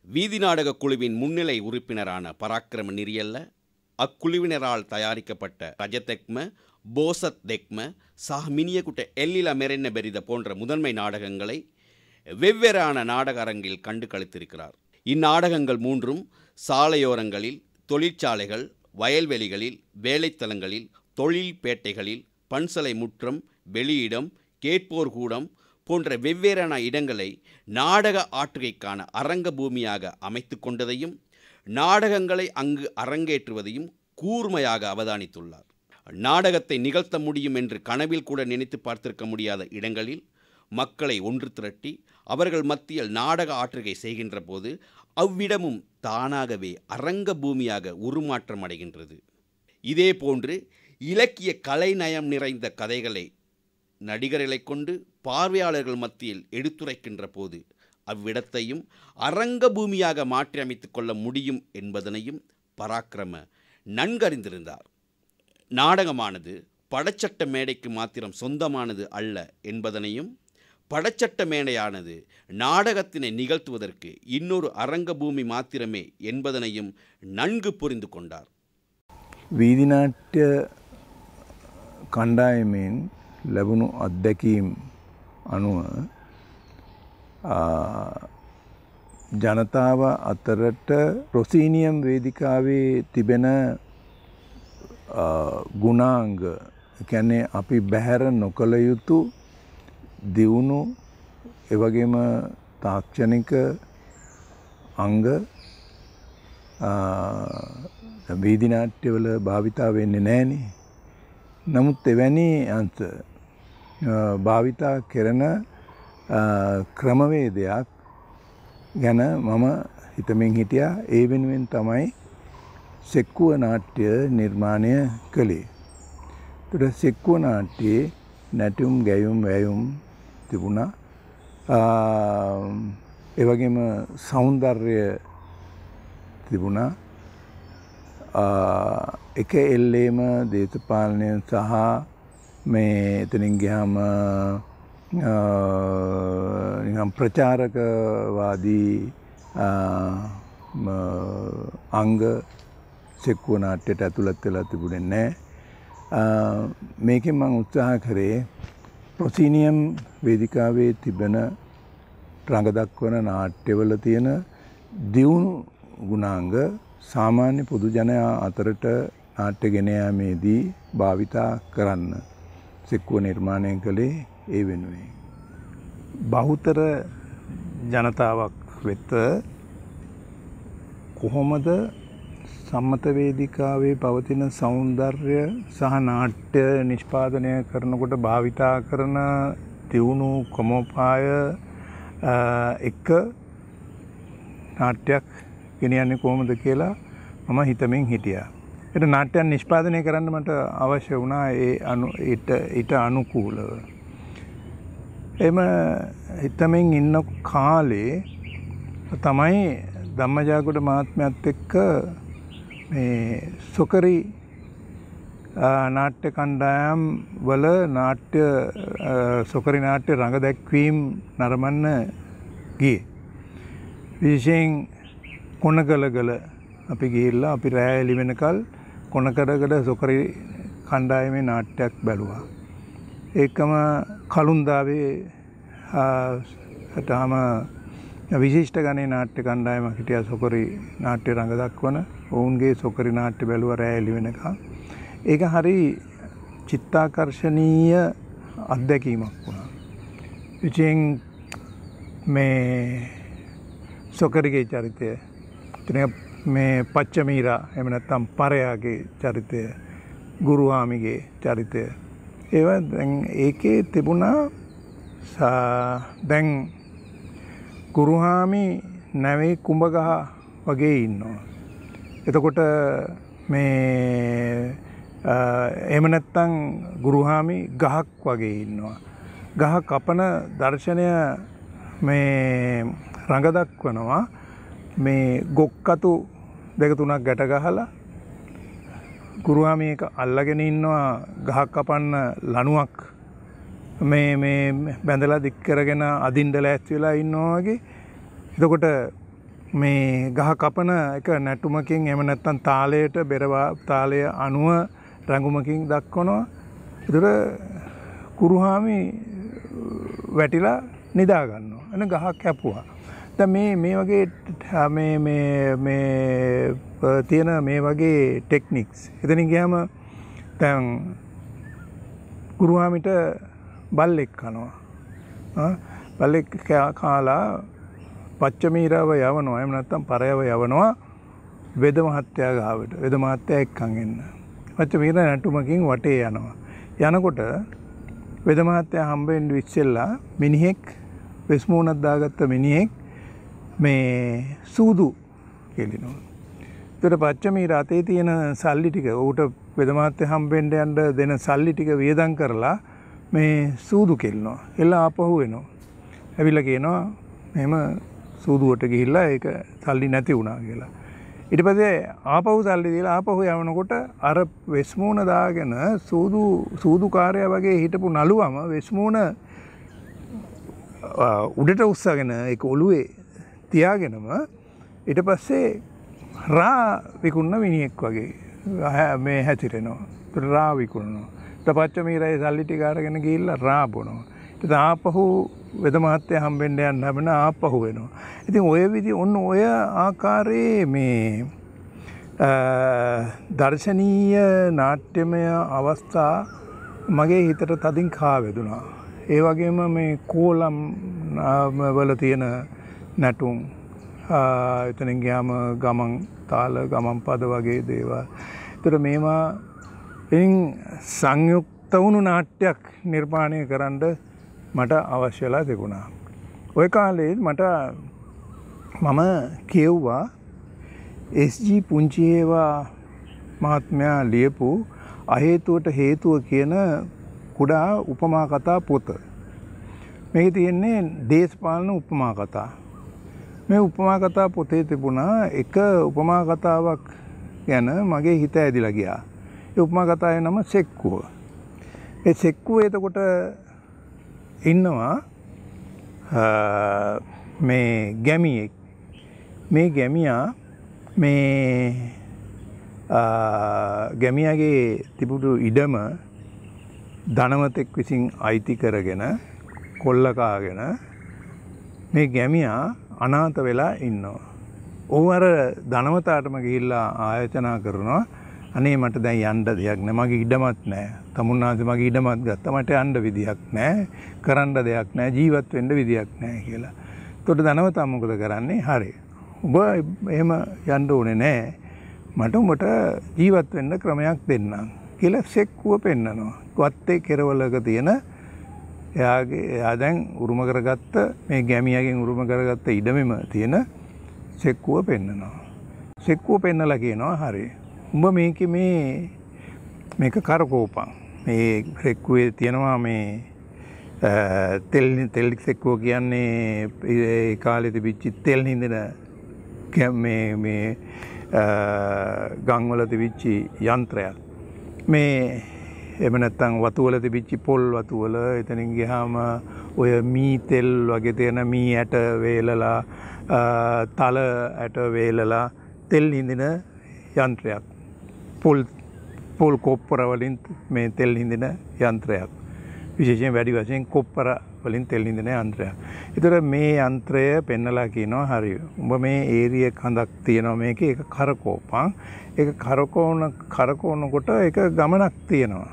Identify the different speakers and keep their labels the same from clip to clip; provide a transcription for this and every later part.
Speaker 1: வீதி நாடக குழுவின் முன்னிலை உறுப்பினரான பராக்கிரம நிரியல்ல, அக்குழுவினரால் தயாரிக்கப்பட்ட ரஜதெக்ம, போசத் தெக்ம, சாஹ்மினியகுட்ட எல்லில மெரென்ன பெரித போன்ற முதன்மை நாடகங்களை வெவ்வேறான நாடக அரங்கில் கண்டு களித்திருக்கிறார். இந்நாடகங்கள் மூன்றும் சாலையோரங்களில், தொழிற்சாலைகள், வயல்வெளிகளில், வேலைத்தலங்களில், தொழில் பேட்டைகளில், பன்சலை முற்றம், வெளியிடம், கேட்போர் கூடம் போன்ற வெவ்வேறான இடங்களை நாடக ஆற்றுகைக்கான அரங்க பூமியாக அமைத்து கொண்டதையும் நாடகங்களை அங்கு அரங்கேற்றுவதையும் கூர்மையாக அவதானித்துள்ளார். நாடகத்தை நிகழ்த்த முடியும் என்று கனவில் கூட நினைத்து பார்த்திருக்க முடியாத இடங்களில் மக்களை ஒன்று திரட்டி அவர்கள் மத்தியில் நாடக ஆற்றுகை செய்கின்ற போது அவ்விடமும் தானாகவே அரங்க பூமியாக உருமாற்றம் அடைகின்றது. இதே போன்று இலக்கிய கலைநயம் நிறைந்த கதைகளை நடிகர்களை கொண்டு பார்வையாளர்கள் மத்தியில் எடுத்துரைக்கின்ற போது அவ்விடத்தையும் அரங்க பூமியாக மாற்றி அமைத்து கொள்ள முடியும் என்பதனையும் பராக்கிரம நன்கறிந்திருந்தார். நாடகமானது படச்சட்ட மேடைக்கு மாத்திரம் சொந்தமானது அல்ல என்பதனையும், படச்சட்ட மேடையானது நாடகத்தினை நிகழ்த்துவதற்கு இன்னொரு அரங்க பூமி மாத்திரமே என்பதனையும் நன்கு புரிந்து கொண்டார்.
Speaker 2: වීදිනාට්‍ය කණ්ඩායමෙන් ලැබුණු අත්දැකීම් අනුව ජනතාව අතරට ප්‍රොසීනියම් වේදිකාවේ තිබෙන ගුණාංග, කියන්නේ අපි බැහැර නොකළ යුතු දියුණු එවැගේම තාක්ෂණික අංග වීදි නාට්‍යවල භාවිතා වෙන්නේ නැහනේ. නමුත් එවැනි අංශ භාවිතා කරන ක්‍රමවේදයක් ගැන මම හිතමින් හිටියා. ඒ වෙනුවෙන් තමයි සෙක්කුව නාට්‍ය නිර්මාණය කළේ. ඒතර සෙක්කුව නාට්‍යයේ නැටුම්, ගැයුම්, වැයුම් තිබුණා. ඒ වගේම సౌందර්ය තිබුණා. එක එල්ලේම දේශපාලනය සහ මේ එතනින් ගියාම නිකම් ප්‍රචාරකවාදී අංග සෙක්කුව නාට්‍යයට ඇතුළත් වෙලා තිබුණේ නැහැ. මේකෙන් මම උත්සාහ කරේ ප්‍රොසීනියම් වේදිකාවේ තිබෙන රඟ දක්වන නාට්‍යවල තියෙන දියුණු ගුණාංග සාමාන්‍ය පොදු ජනයා අතරට නාට්‍ය ගෙන යාමේදී භාවිතා කරන්න සෙක්කුව නිර්මාණය කළේ ඒ වෙනුවෙන්. බහුතර ජනතාවක් වෙත කොහොමද සම්මත වේදිකාවේ පවතින సౌందර්ය සහ නාට්‍ය නිෂ්පාදනය කරනකොට භාවිතා කරන දියුණු ක්‍රමෝපාය එක නාට්‍යයක් ගෙනියන්නේ කොහොමද කියලා මම හිතමින් හිටියා. ඒක නාට්‍යයක් නිෂ්පාදනය කරන්න මට අවශ්‍ය වුණා ඊට අනුකූලව. එම හිතමින් ඉන්න කාලේ තමයි ධම්මජාගොඩ මහත්මයාත් එක්ක මේ සොකරි නාට්‍ය කණ්ඩායම් වල සොකරි නාට්‍ය රඟ දැක්වීම් නරඹන්න ගියේ. විශේෂයෙන් කොණකලගල අපි ගිහිල්ලා අපි රෑ එළි වෙනකල් කොණකලගල සොකරි කණ්ඩායමේ නාට්‍යයක් බැලුවා. ඒකම කලුන්දාවේ තාම විශිෂ්ට ගණේ නාට්‍ය කණ්ඩායමක් හිටියා සොකරි නාට්‍ය රඟ දක්වන. ඔවුන්ගේ සොකරි නාට්‍ය බැලුවා රෑ එළි වෙනකල්. ඒක හරි චිත්තාකර්ෂණීය අත්දැකීමක් වුණා. ඉතින් මේ සොකරිගේ චරිතය, මේ පච්චමීරා එහෙම නැත්නම් පරයාගේ චරිතය, ගුරුහාමිගේ චරිතය, ඒවා දැන් ඒකේ තිබුණා. දැන් ගුරුහාමි නැවේ කුඹගහ වගේ ඉන්නවා. එතකොට මේ එහෙම නැත්නම් ගුරුහාමි ගහක් වගේ ඉන්නවා. ගහ කපන දර්ශනය මේ රඟ දක්වනවා. මේ ගොක්කතු දෙක තුනක් ගැට ගහලා ගුරුහාමි එක අල්ලගෙන ඉන්නවා ගහක් කපන්න ලණුවක් මේ බැඳලා දික් කරගෙන අදින්න ලෑස්ති වෙලා ඉන්නවා වගේ. එතකොට මේ ගහ කපන එක නැටුමකින් එහෙම නැත්නම් තාලයට බෙරවා තාලය අනුව රංගුමකින් දක්වනවා. ඒතර කුරුහාමි වැටිලා නිදා ගන්නවා. එන ගහක් කැපුවා. දැන් මේ වගේ මේ තියෙන මේ වගේ ටෙක්නික්ස්. එතනින් ගියාම දැන් කුරුහාමිට බල්ලෙක් කනවා. බල්ලෙක් කාලා පච්චමීරව යවනවා. එහෙම නැත්නම් පරයව යවනවා වෙද මහත්තයා ගාවට. වෙද මහත්තයා එක්කන් එන්න. පච්චමීර නැටුමකින් වටේ යනවා. යනකොට වෙද මහත්තයා හම්බෙන්න ඉස්සෙල්ලා මිනිහෙක් වෙස්මූණක් දාගත්ත මිනිහෙක් මේ සූදු කෙලිනවා. ඒතර පච්චමීර අතේ තියෙන සල්ලි ටික ඌට වෙද මහත්තයා හම්බෙන්න යන්න දෙන සල්ලි ටික වියදම් කරලා මේ සූදු කෙලිනවා. එලා ආපහු එනවා. ඇවිල්ලා කියනවා මෙහෙම සූදුවට ගිහිල්ලා ඒක සල්ලි නැති වුණා කියලා. ඊට පස්සේ ආපහු සල්ලි දීලා ආපහු යවනකොට අර වෙස්මූණ දාගෙන සූදුකාරයා වගේ හිටපු නළුවම වෙස්මූණ උඩට උස්සගෙන ඒක ඔළුවේ තියාගෙනම ඊට පස්සේ රා විකුණන මිනිහෙක් වගේ මේ හැතිරෙනවා. රා විකුණනවා. පච්චමීරයි සල්ලි ටික අරගෙන ගිහිල්ලා රා බොනවා. ඉතින් ආපහු වෙද මහත්තයා හම්බෙන්න යන්න හැබෙන ආපහු වෙනවා. ඉතින් ඔය විදි ඔන්න ඔය ආකාරයේ මේ දර්ශනීය නාට්‍යමය අවස්ථා මගේ හිතට තදින් කාවැදුනා. ඒ වගේම මේ කෝලම් වල තියෙන නැටුම් එතනින් ගියාම ගමන් තාල ගමන් පද වගේ දේවල්. ඒතර මේවා සංයුක්ත වුණු නාට්‍යයක් නිර්මාණය කරන්න මට අවශ්‍යලා තිබුණා. ওই කාලේ මම කියවුවා එස්.ජී. පුංචිහේවා මහත්මයා ලියපු අහේතුවට හේතුව කියන කුඩා උපමා කතා පොත. මේකේ තියෙන්නේ දේශපාලන උපමා කතා. මේ උපමා කතා පොතේ තිබුණා එක උපමා කතාවක් ගැන මගේ හිත ඇදිලා ගියා. ඒ උපමා කතාවේ නම සෙක්කුව. ඒ සෙක්කුව එතකොට ඉන්නවා මේ ගැමියෙක්. මේ ගැමියා මේ ගැමියාගේ තිබුණු ඉඩම ධනවතෙක් විසින් අයිති කරගෙන කොල්ල කාගෙන මේ ගැමියා අනාථ වෙලා ඉන්නවා. ඔහු අර ධනවතාටම ගිහිල්ලා ආයෝජනා කරනවා අනේ මට දැන් යන්න දෙයක් නැහැ. මගේ ඉඩමක් නැහැ. තමුන්නාන්සේ මගේ ඉඩමක් ගත්තා. මට යන්න විදියක් නැහැ. කරන්න දෙයක් නැහැ. ජීවත් වෙන්න විදියක් නැහැ කියලා. එතකොට ධනවතා මොකද කරන්නේ? හරි. ඔබ එහෙම යන්න ඕනේ නැහැ. මට උඹට ජීවත් වෙන්න ක්‍රමයක් දෙන්නම් කියලා සෙක්කුව පෙන්නනවා. වත්තේ කෙරවලක තියෙන එයා දැන් උරුම කරගත්ත මේ ගැමියාගෙන් උරුම කරගත්ත ඉඩමෙම තියෙන සෙක්කුව පෙන්නනවා. සෙක්කුව පෙන්නලා කියනවා හරි. උඹ මේක කරකෝපන්. මේ සෙක්කුවේ තියෙනවා මේ තෙල් සෙක්කුව කියන්නේ ඒ කාලේ තිබිච්ච තෙල් හිඳින මේ ගම්වල තිබිච්ච යන්ත්‍රයක්. මේ එහෙම නැත්නම් වතු වල තිබිච්ච පොල් වතු වල එතනින් ගියාම ඔය මී තෙල් වගේ තියෙන මී ඇට වේලලා තල ඇට වේලලා තෙල් හිඳින යන්ත්‍රයක්. පොල් කොප්පර වලින් මේ තෙල් හිඳින යන්ත්‍රයක්. විශේෂයෙන් වැඩි වශයෙන් කොප්පර වලින් තෙල් හිඳින යන්ත්‍රයක්. ඒතර මේ යන්ත්‍රය පෙන්නලා කියනවා හරි. උඹ මේ ඒරිය කඳක් තියෙනවා මේකේ ඒක කරකෝපන්. ඒක කරකවනකොට ඒක ගමනක් තියෙනවා.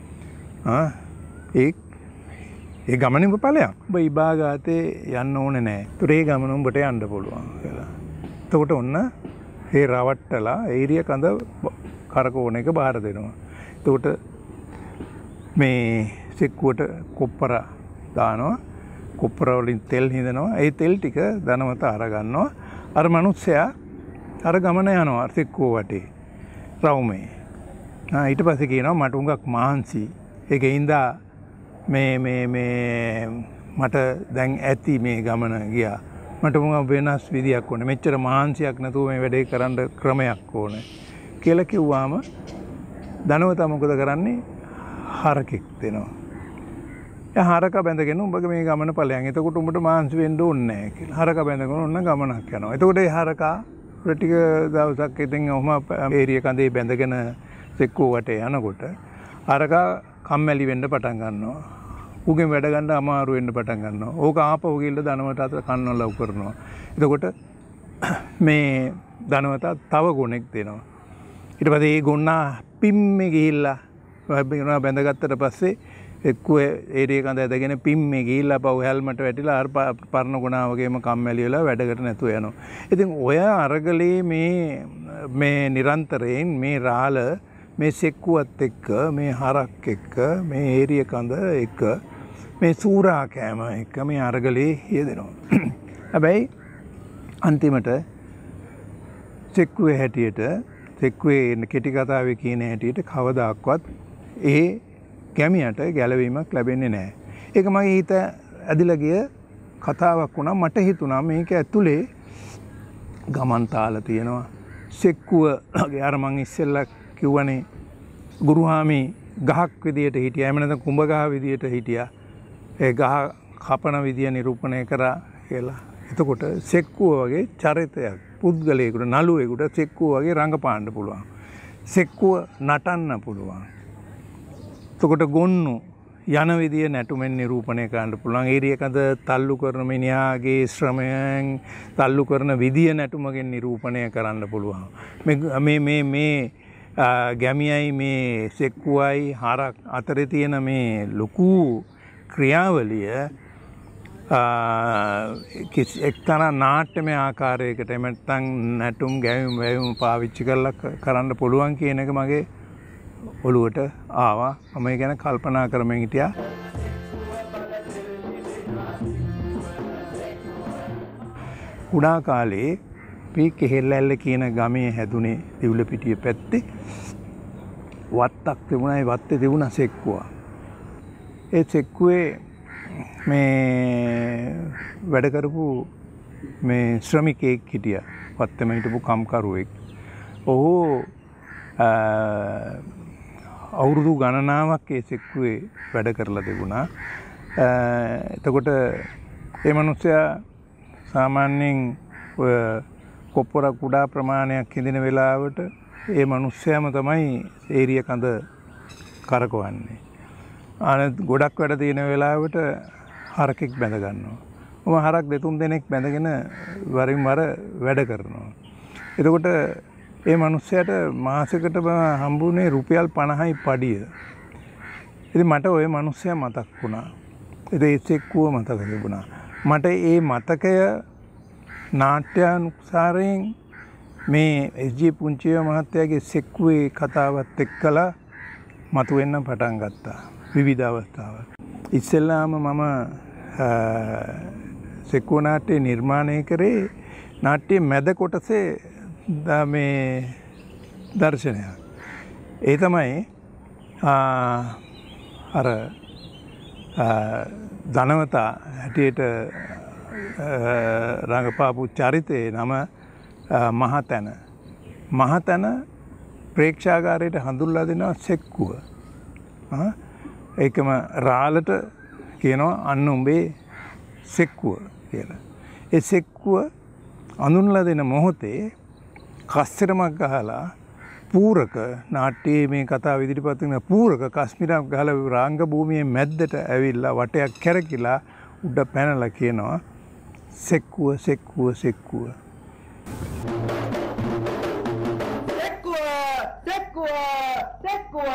Speaker 2: ඒ ගමනේ උඹ ඵලයක්. උඹ ඉබාගාතේ යන්න ඕනේ නැහැ. ඒතර ඒ ගමන උඹට යන්න පුළුවන් කියලා. එතකොට ඔන්න ඒ රවට්ටලා ඒරිය කඳ කරකවන එක බාර දෙනවා. එතකොට මේ සෙක්කුවට කොප්පර දානවා. කොප්පර වලින් තෙල් හිඳනවා. ඒ තෙල් ටික ධනවත අරගන්නවා. අර මිනිස්සයා අර ගමන යනවා සෙක්කුව වටේ. රවුමේ. ඊට පස්සේ කියනවා මට උඟක් මහන්සි. ඒකේ ඉඳා මේ මට දැන් ඇති මේ ගමන ගියා. මට මොකක් වෙනස් විදියක් ඕනේ. මෙච්චර මහන්සියක් නැතුව මේ වැඩේ කරන්න ක්‍රමයක් ඕනේ. කියලා කිව්වාම ධනවතා මොකද කරන්නේ? හරකෙක් දෙනවා. හරක බැඳගෙන උඹගේ මේ ගමන ඵලයන්. එතකොට උඹට මාංශ වෙන්න ඕනේ නැහැ කියලා. හරක බැඳගෙන ඔන්න ගමනක් යනවා. එතකොට ඒ හරකා ටික දවසක් ඉතින් ඔහම ඒරිය කඳේ බැඳගෙන සෙක්කුව වටේ යනකොට හරකා කම්මැලි වෙන්න පටන් ගන්නවා. උගෙන් වැඩ ගන්න අමාරු වෙන්න පටන් ගන්නවා. ඕක ආපහු ගිහලා ධනවත අතර කන්නවලව් කරනවා. එතකොට මේ ධනවත තව ගුණෙක් දෙනවා. ඊට පස්සේ ඒ ගොන්නා පිම්මේ ගිහිල්ලා බැඳගත්තට පස්සේ එක්කුව ඒරිය කඳ ඇදගෙන පිම්මේ ගිහිල්ලා පහු හැල්මට වැටිලා අර පරණ ගුණා වගේම කම්මැලි වෙලා වැඩකට නැතුව යනවා. ඉතින් ඔය අරගලේ මේ නිරන්තරයෙන් මේ රාළ මේ සෙක්කුවත් එක්ක මේ හරක් එක්ක මේ ඒරිය කඳ එක්ක මේ සූරා කෑම එක්ක මේ අරගලේ යෙදෙනවා. හැබැයි අන්තිමට සෙක්කුවේ හැටියට සෙක්කුවේ කෙටි කතාවේ කියන හැටියට කවදාක්වත් ඒ ගැමියට ගැලවීමක් ලැබෙන්නේ නැහැ. ඒක මගේ හිත ඇදිලා ගිය කතාවක් වුණා. මට හිතුණා මේක ඇතුලේ ගමන් තාල තියෙනවා. සෙක්කුවගේ අර මං ඉස්සෙල්ලා කිව්වනේ ගුරුහාමි ගහක් විදියට හිටියා. එහෙම නැත්නම් කුඹ ගහ විදියට හිටියා. ඒ ගහ කපන විදිය නිරූපණය කරා කියලා. එතකොට සෙක්කුව වගේ චරිතයක් පුද්ගලයෙකුට නළුවෙකුට සෙක්කුව වගේ රඟපාන්න පුළුවන්. සෙක්කුව නටන්න පුළුවන්. එතකොට ගොන්නු යන විදිය නැටුමෙන් නිරූපණය කරන්න පුළුවන්. ඒරිය කඳ තල්ලු කරන මිනිහාගේ ශ්‍රමයෙන් තල්ලු කරන විදිය නැටුමකින් නිරූපණය කරන්න පුළුවන්. මේ ගැමියයි මේ සෙක්කුවයි හරක් අතරේ තියෙන මේ ලොකු ක්‍රියාවලිය එක්තරා නාට්‍යමය ආකාරයකට එහෙම නැත්නම් නැටුම් ගැයුම් පාවිච්චි කරලා කරන්න පුළුවන් කියන එක මගේ ඔළුවට ආවා. මම ඒ ගැන කල්පනා කරමින් හිටියා. කුඩා කාලේ අපි කෙහෙල්ලැල්ල කියන ගමේ හැදුනේ දිවුලපිටිය පැත්තේ. වත්තක් තිබුණා. ඒ වත්තේ තිබුණා සෙක්කුව. ඒ සෙක්කුවේ මේ වැඩ කරපු මේ ශ්‍රමිකයෙක් හිටියා. වත්තේම හිටපු කම්කරුවෙක්. ඔහු අවුරුදු ගණනාවක් ඒ සෙක්කුවේ වැඩ කරලා තිබුණා. එතකොට ඒ මිනිස්සයා සාමාන්‍යයෙන් ඔය කොප්පර කුඩා ප්‍රමාණයක් හිඳින වෙලාවට ඒ මිනිස්සයාම තමයි ඒරිය කඳ කරකවන්නේ. අනේ ගොඩක් වැඩ තියෙන වෙලාවට හරකෙක් බැඳ ගන්නවා. මම හරක් දෙතුන් දෙනෙක් බැඳගෙන වරින් වර වැඩ කරනවා. එතකොට ඒ මිනිස්සයාට මාසෙකට හම්බුනේ රුපියල් 50යි පඩිය. ඉතින් මට ওই මිනිස්සයා මතක් වුණා. ඉතින් ඒ සෙක්කුව මතක තිබුණා. මට ඒ මතකය නාට්‍යානුසාරයෙන් මේ එස්.ජී. පුංචිය මහත්තයාගේ සෙක්කුවේ කතාවත් එක්කලා මතුවෙන්න පටන් ගත්තා. විවිධ අවස්ථාවල. ඉස්සෙල්ලාම මම සෙක්කුව නාට්‍ය නිර්මාණය කරේ නාට්‍යයේ මැද කොටසේ මේ දර්ශනයක්. ඒ තමයි අර ධනවතා හැටියට රඟපාපු චරිතයේ නම මහතැන. මහතැන ප්‍රේක්ෂාගාරයට හඳුන්වලා දෙනවා සෙක්කුව. ඒකම රාළට කියනවා අන්න උඹේ සෙක්කුව කියලා. ඒ සෙක්කුව අඳුන්ලා දෙන මොහොතේ කස්තරමක් ගහලා පූරක නාට්‍යයේ මේ කතාව ඉදිරිපත් වෙන පූරක කස්මිරක් ගහලා රාංග භූමියේ මැද්දට ඇවිල්ලා වටයක් කැරකිලා උඩ පැනලා කියනවා සෙක්කුව සෙක්කුව සෙක්කුව.
Speaker 3: සෙක්කුව සෙක්කුව සෙක්කුව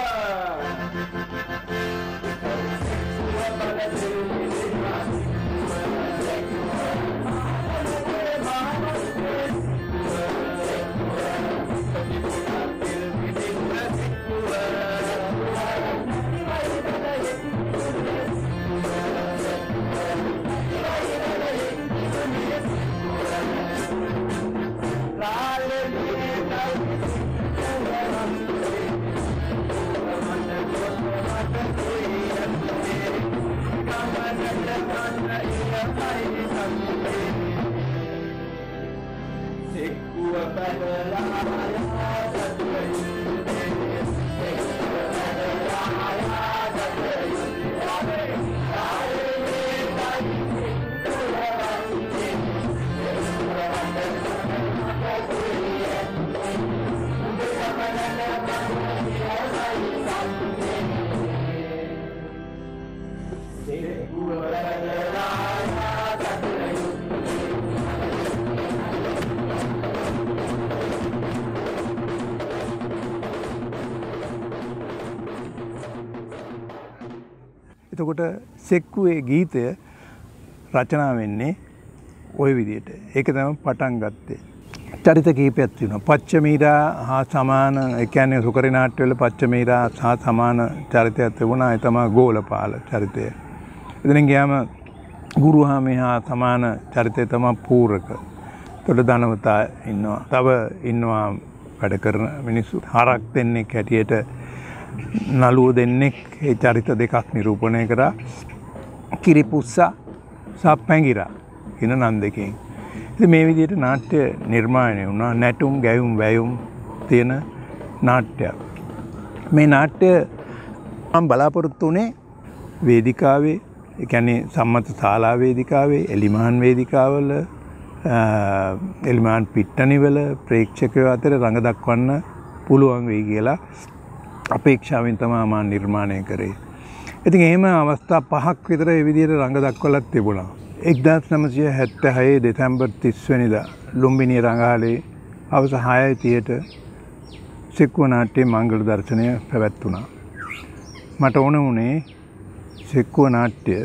Speaker 2: එතකොට සෙක්කුවේ ගීතය රචනා වෙන්නේ ওই විදිහට. ඒක තමයි පටන් ගත්තේ. චරිත කීපයක් තියෙනවා. පච්චමීරා හා සමාන, ඒ කියන්නේ සුකරි නාට්‍යවල පච්චමීරා හා සමාන චරිතයක් තිබුණා. ඒ තමයි ගෝලපාල චරිතය. එතනින් ගියාම ගුරුහාමි හා සමාන චරිතය තමයි පූරක. එතකොට ධනවතා ඉන්නවා. තව ඉන්නවා වැඩ කරන මිනිස්සු. හරක් දෙන්නෙක් හැටියට නළුව දෙන්නෙක් ඒ චරිත දෙකක් නිරූපණය කරා. කිරිපුස්සා සහ පැංගිරා කියන නම් දෙකෙන්. ඉතින් මේ විදිහට නාට්‍ය නිර්මාණය වුණා. නැටුම් ගැයුම් වැයුම් තියෙන නාට්‍යයක්. මේ නාට්‍ය මම බලාපොරොත්තු වුණේ වේදිකාවේ, ඒ කියන්නේ සම්මත ශාලා වේදිකාවේ, එලිමහන් වේදිකාවල, එලිමහන් පිට්ටනිවල ප්‍රේක්ෂකයෝ අතර රඟ දක්වන්න පුළුවන් වෙයි කියලා අපේක්ෂාවෙන් තමයි මම නිර්මාණය කරේ. ඉතින් එහෙම අවස්ථා 5ක් විතර ඒ විදිහට රඟ දක්වලත් තිබුණා. 1976 දෙසැම්බර් 30 වෙනිදා ලුම්බිනිය රඟාලේ හවස 6:30ට සෙක්කුව නාට්‍යයේ මංගල දර්ශනය පැවැත්වුණා. මට ඕන වුණේ සෙක්කුව නාට්‍ය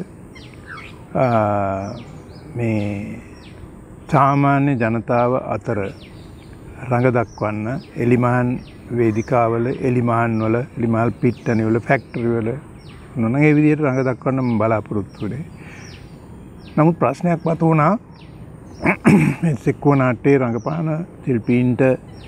Speaker 2: මේ සාමාන්‍ය ජනතාව අතර රඟ දක්වන්න එලිමහන් වේදිකාවල, එලිමහන් වල, එලිමහල් පිට්ටනි වල, ෆැක්ටරි වල නොනං ඒ විදිහට රඟ දක්වන්න මම බලාපොරොත්තු වෙන්නේ. නමුත් ප්‍රශ්නයක් මතුවුණා. මේ සෙක්කුව නාට්‍යයේ රඟපාන ශිල්පීන්ට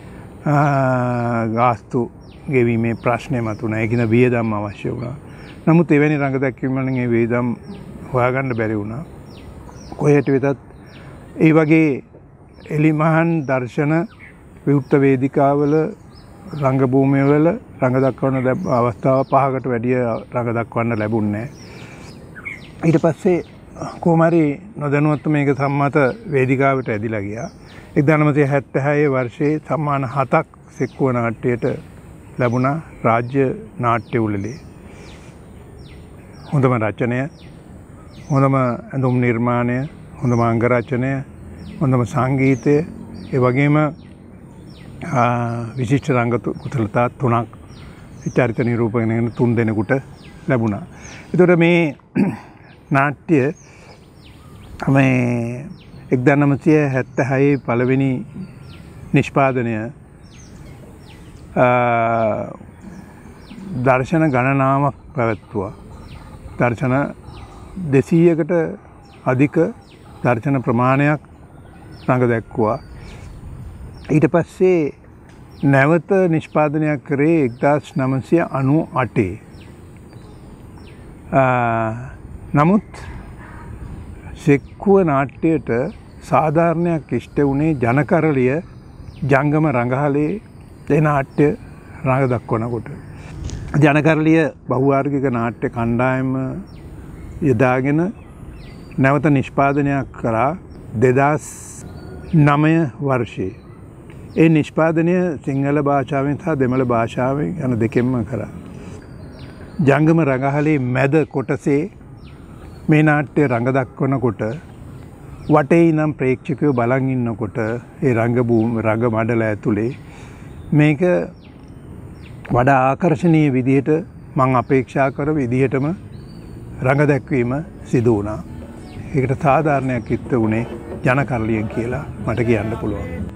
Speaker 2: ගාස්තු ගෙවීමේ ප්‍රශ්නය මතුවුණා. ඒකින වියදම් අවශ්‍ය වුණා. නමුත් එවැනි රඟ දැක්වීම වලින් ඒ වියදම් හොයාගන්න බැරි වුණා. කොහෙට වෙතත් ඒ වගේ එලිමහන් දර්ශන විවෘත වේදිකාවල, රංගභූමිවල රඟ දක්වන්න අවස්ථාව 5කට වැඩිය රඟ දක්වන්න ලැබුණේ නැහැ. ඊට පස්සේ කොහොම හරි නොදැනුවත්ව මේක සම්මත වේදිකාවට ඇදිලා ගියා. 1976 වර්ෂයේ සම්මාන 7ක් සෙක්කුව නාට්‍යයට ලැබුණා රාජ්‍ය නාට්‍ය උළෙලේ. හොඳම රචනය, හොඳම ඇඳුම් නිර්මාණය, හොඳම අංග රචනය, හොඳම සංගීතය, ඒ වගේම විශිෂ්ට රංග කුසලතා 3ක් චරිත නිරූපණය කරන 3 දෙනෙකුට ලැබුණා. ඒතකොට මේ නාට්‍ය මේ 1976 පළවෙනි නිෂ්පාදනය දර්ශන ගණනාවක් පැවැත්වුවා. දර්ශන 200කට අධික දර්ශන ප්‍රමාණයක් රඟ දැක්වුවා. ඊට පස්සේ නැවත නිෂ්පාදනයක් කරේ 1998. නමුත් සෙක්කුව නාට්‍යයට සාධාරණයක් ඉෂ්ට වුණේ ජනකරලිය ජංගම රඟහලේ ඒ නාට්‍ය රඟ දක්වනකොට. ජනකරලිය බහුවාර්ගික නාට්‍ය කණ්ඩායම යොදාගෙන නැවත නිෂ්පාදනයක් කරා 2009 වර්ෂයේ. ඒ නිෂ්පාදනය සිංහල භාෂාවෙන් සහ දෙමළ භාෂාවෙන් යන දෙකෙන්ම කරා. ජංගම රඟහලේ මැද කොටසේ මේ නාට්‍ය රඟ දක්වනකොට වටේ ඉනම් ප්‍රේක්ෂකයෝ බලන් ඉන්නකොට ඒ රංග මඩල ඇතුලේ මේක වඩා ආකර්ශනීය විදිහට මම අපේක්ෂා කර විදිහටම රඟ දැක්වීම සිදු වුණා. ඒකට සාධාරණයක් ඉත්ත උනේ ජනකරලියෙන් කියලා මට කියන්න පුළුවන්.